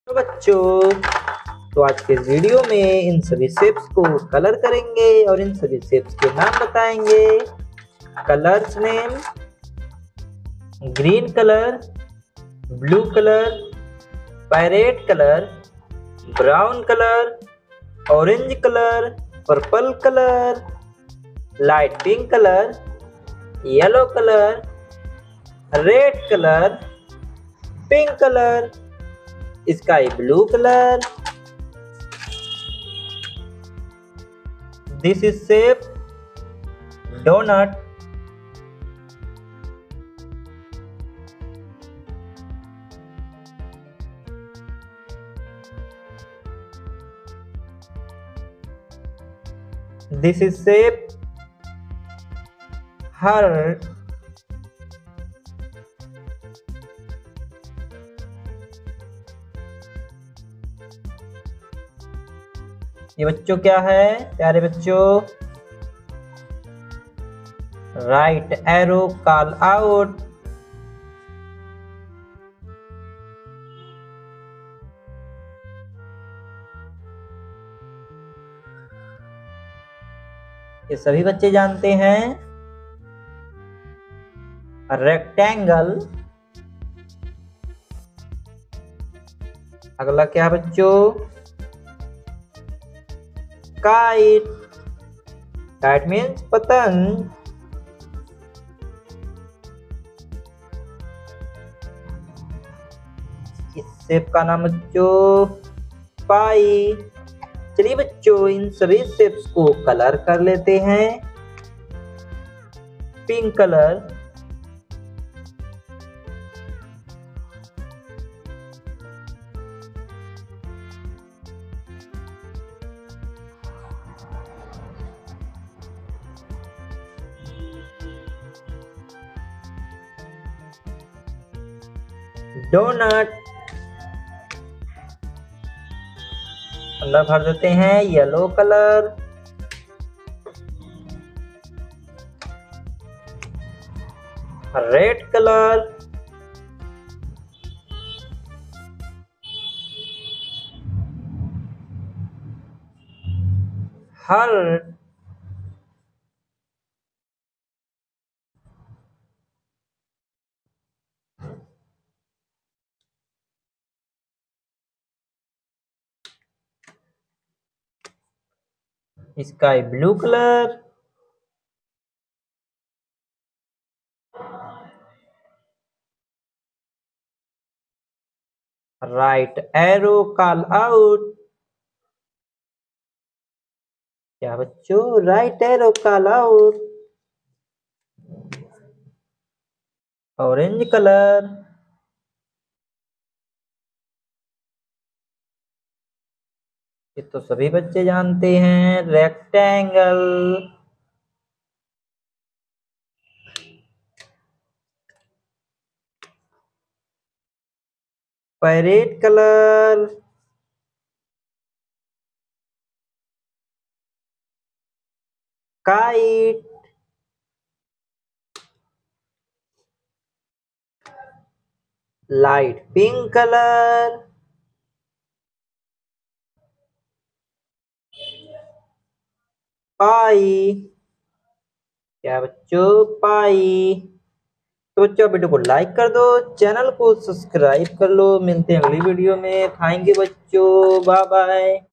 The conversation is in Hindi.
तो बच्चों, तो आज के इस वीडियो में इन सभी शेप्स को कलर करेंगे और इन सभी शेप्स के नाम बताएंगे। Colours name: green colour, blue colour, parrot colour, brown colour, orange colour, purple colour, light pink colour, yellow colour, red colour, pink colour, sky blue colour. This is shape donut. This is shape heart. ये बच्चों क्या है प्यारे बच्चों? Right arrow call out. ये सभी बच्चे जानते हैं। रेक्टेंगल। अगला क्या है बच्चों? काइट। काइट मीन्स पतंग। इस शेप का नाम बच्चों पाई। चलिए बच्चों, इन सभी शेप्स को कलर कर लेते हैं। Pink colour, doughnut. अंदर भर देते हैं yellow colour. Red colour. Heart. Sky blue colour. Right arrow call out. क्या बच्चों? Right arrow call out. Orange colour. ये तो सभी बच्चे जानते हैं। Rectangle. Parrot colour. Kite. Light pink colour. Pie. क्या बच्चों? पाई। तो बच्चों वीडियो को लाइक कर दो, चैनल को सब्सक्राइब कर लो। मिलते हैं अगली वीडियो में। थैंक यू बच्चों, बाय बाय।